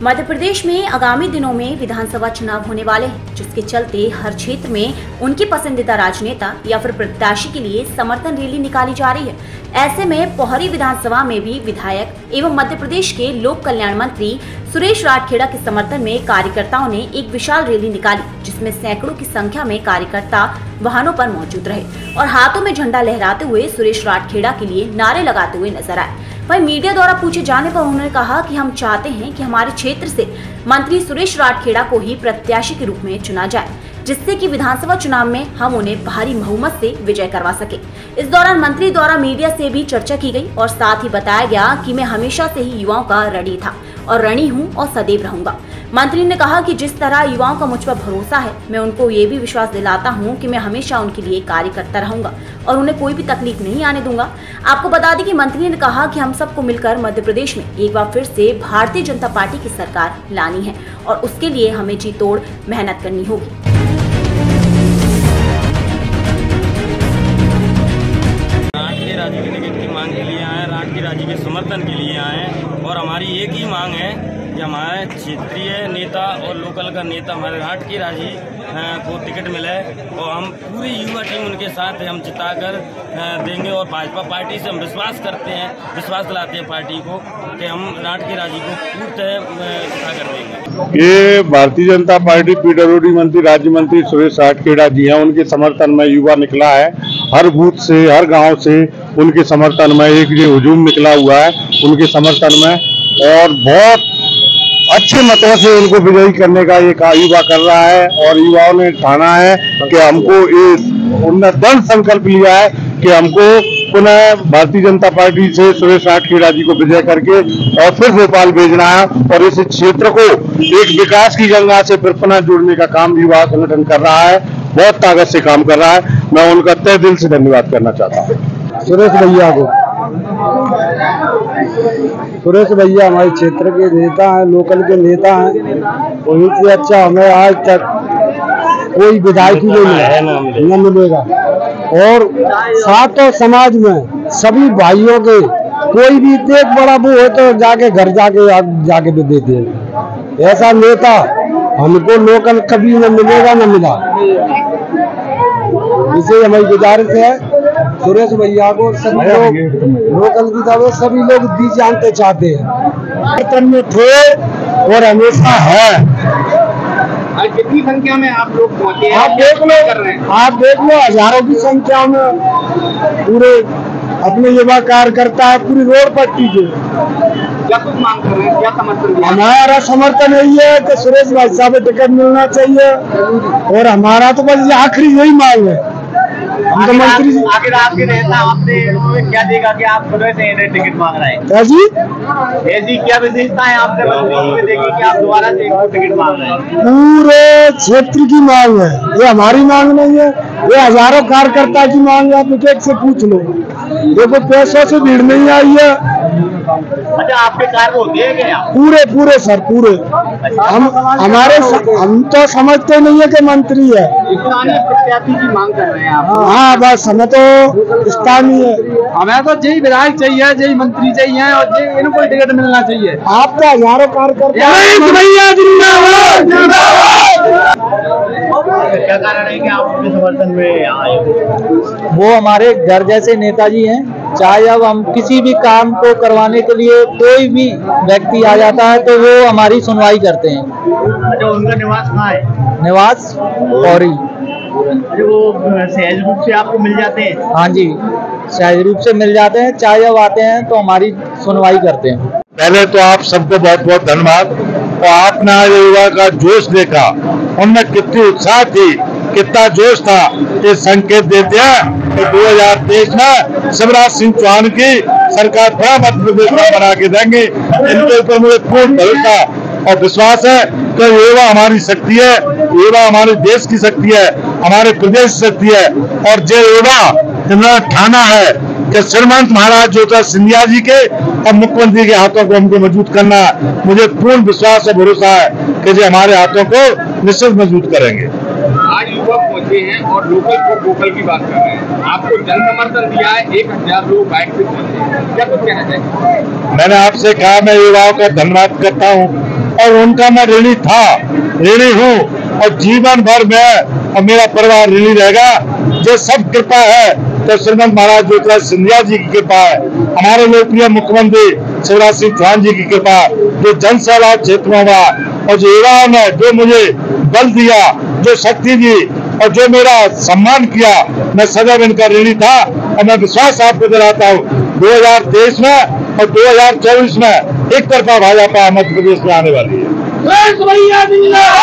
मध्य प्रदेश में आगामी दिनों में विधानसभा चुनाव होने वाले हैं, जिसके चलते हर क्षेत्र में उनके पसंदीदा राजनेता या फिर प्रत्याशी के लिए समर्थन रैली निकाली जा रही है। ऐसे में पोहरी विधानसभा में भी विधायक एवं मध्य प्रदेश के लोक कल्याण मंत्री सुरेश राठखेड़ा के समर्थन में कार्यकर्ताओं ने एक विशाल रैली निकाली, जिसमें सैकड़ों की संख्या में कार्यकर्ता वाहनों पर मौजूद रहे और हाथों में झंडा लहराते हुए सुरेश राठखेड़ा के लिए नारे लगाते हुए नजर आए। वहीं मीडिया द्वारा पूछे जाने पर उन्होंने कहा कि हम चाहते हैं कि हमारे क्षेत्र से मंत्री सुरेश राठखेड़ा को ही प्रत्याशी के रूप में चुना जाए, जिससे कि विधानसभा चुनाव में हम उन्हें भारी बहुमत से विजय करवा सके। इस दौरान मंत्री द्वारा मीडिया से भी चर्चा की गई और साथ ही बताया गया कि मैं हमेशा से ही युवाओं का रणी था और रणी हूं और सदैव रहूंगा। मंत्री ने कहा कि जिस तरह युवाओं का मुझ पर भरोसा है, मैं उनको ये भी विश्वास दिलाता हूं कि मैं हमेशा उनके लिए कार्य करता रहूंगा और उन्हें कोई भी तकलीफ नहीं आने दूंगा। आपको बता दें कि मंत्री ने कहा कि हम सबको मिलकर मध्य प्रदेश में एक बार फिर से भारतीय जनता पार्टी की सरकार लानी है और उसके लिए हमें जी तोड़ मेहनत करनी होगी। राजनीति के टिकट की मांग के लिए आए, राठखेड़ा जी के समर्थन के लिए आए और हमारी एक ही मांग है कि हमारे क्षेत्रीय नेता और लोकल का नेता हमारे राठखेड़ा जी को टिकट मिले और हम पूरी युवा टीम उनके साथ है, हम जिताकर देंगे। और भाजपा पार्टी से हम विश्वास करते हैं, विश्वास दिलाते हैं पार्टी को कि हम राठखेड़ा जी को पूर्णतः जिता कर देंगे। ये भारतीय जनता पार्टी पीडब्ल्यूडी मंत्री राज्य मंत्री सुरेश राठखेड़ा जी हैं, उनके समर्थन में युवा निकला है। हर बूथ से, हर गांव से उनके समर्थन में एक ये हुजूम निकला हुआ है उनके समर्थन में और बहुत अच्छे मतों से उनको विजयी करने का ये युवा कर रहा है। और युवाओं ने ठाना है कि हमको उन्होंने दृढ़ संकल्प लिया है कि हमको पुनः भारतीय जनता पार्टी से सुरेश राठखेड़ा जी को विजय करके और फिर भोपाल भेजना है और इस क्षेत्र को एक विकास की गंगा से फिर पुनः जोड़ने का काम युवा संगठन कर रहा है, बहुत ताकत से काम कर रहा है। मैं उनका तहे दिल से धन्यवाद करना चाहता हूँ। सुरेश भैया को, सुरेश भैया हमारे क्षेत्र के नेता हैं, लोकल के नेता हैं। वहीं से अच्छा हमें आज तक कोई विधायक ही नहीं मिलेगा और सातों समाज में सभी भाइयों के कोई भी एक बड़ा वो हो तो जाके घर जाके भी देते हैं। ऐसा नेता हमको लोकल कभी न मिलेगा, न मिला। इसे हमारी गुजारिश है सुरेश भैया को सभी लोग लोकल की तरह सभी लोग दी जानते चाहते हैं में थे और हमेशा है। कितनी संख्या में आप लोग पहुंचे हैं? आप देख लो हजारों की संख्या में पूरे अपने युवा कार्यकर्ता है पूरी रोड पट्टी के। क्या कुछ मांग कर रहे हैं, क्या समर्थन? हमारा समर्थन यही है कि सुरेश भाई साहब को टिकट मिलना चाहिए और हमारा तो बस आखिरी यही मांग है। मंत्री जी आगे आपके नेता आपने क्या देखा कि आप खुद से टिकट मांग रहे हैं? जी क्या विशेषता है आपने मंत्री में देखी कि आप दोबारा से टिकट मांग रहे हैं? पूरे क्षेत्र की मांग है, ये हमारी मांग नहीं है, ये हजारों कार्यकर्ता की मांग है। आप एक से पूछ लो, देखो पैसों से भीड़ नहीं आई है। अच्छा आपके कार्य होते हैं क्या? पूरे सर पूरे। हम तो समझते नहीं है कि मंत्री है, स्थानीय प्रत्याशी की मांग कर रहे हैं आप? हाँ बस हमें तो स्थानीय, हमें तो जय विधायक चाहिए, जय मंत्री चाहिए और जय इनको टिकट मिलना चाहिए। आप तो हजारों कार्यकर्ता। क्या कारण है कि आप उनके समर्थन में आए? वो हमारे घर जैसे नेताजी हैं। चाहे अब हम किसी भी काम को करवाने के लिए कोई भी व्यक्ति आ जाता है तो वो हमारी सुनवाई करते हैं। अच्छा उनका निवास कहाँ है? निवास पोहरी। वो सहज रूप से आपको मिल जाते हैं? हाँ जी, सहज रूप से मिल जाते हैं। चाहे अब आते हैं तो हमारी सुनवाई करते हैं। पहले तो आप सबको बहुत बहुत धन्यवाद। और आपने आज युवा का जोश देखा, उनमें कितनी उत्साह थी, कितना जोश था, ये संकेत देते हैं कि 2023 में शिवराज सिंह चौहान की सरकार बड़ा मध्य प्रदेश में बना के देंगे। इनके ऊपर मुझे पूर्ण भरोसा और विश्वास है कि युवा हमारी शक्ति है, युवा हमारे देश की शक्ति है, हमारे प्रदेश की शक्ति है। और जो युवा जिन्होंने ठाना है कि श्रीमंत महाराज ज्योतिरादित्य सिंधिया जी के और मुख्यमंत्री के हाथों को हमको मजबूत करना है, मुझे पूर्ण विश्वास और भरोसा है कि जो हमारे हाथों को निश्चित मजबूत करेंगे। आज युवा पहुंचे हैं और लोकल को वोकल की बात कर रहे हैं, आपको जन समर्थन दिया है, 1000 लोग बाइक से पहुंचे, क्या कुछ कहना चाहिए? मैंने आपसे कहा मैं युवाओं का धन्यवाद करता हूँ और उनका मैं ऋणी था, ऋणी हूँ और जीवन भर मैं और मेरा परिवार ऋणी रहेगा। जो सब कृपा है तो श्रीमंत महाराज ज्योतिराज सिंधिया जी की कृपा है, हमारे लोकप्रिय मुख्यमंत्री शिवराज सिंह चौहान जी की कृपा, जो जन सैलाब क्षेत्र में हुआ और जो युवाओं ने जो मुझे बल दिया, जो शक्ति दी और जो मेरा सम्मान किया, मैं सदैव इनका ऋणी था। और मैं विश्वास आपको दिलाता हूँ 2023 में और 2024 में एक तरफा भाजपा मध्य प्रदेश में आने वाली है।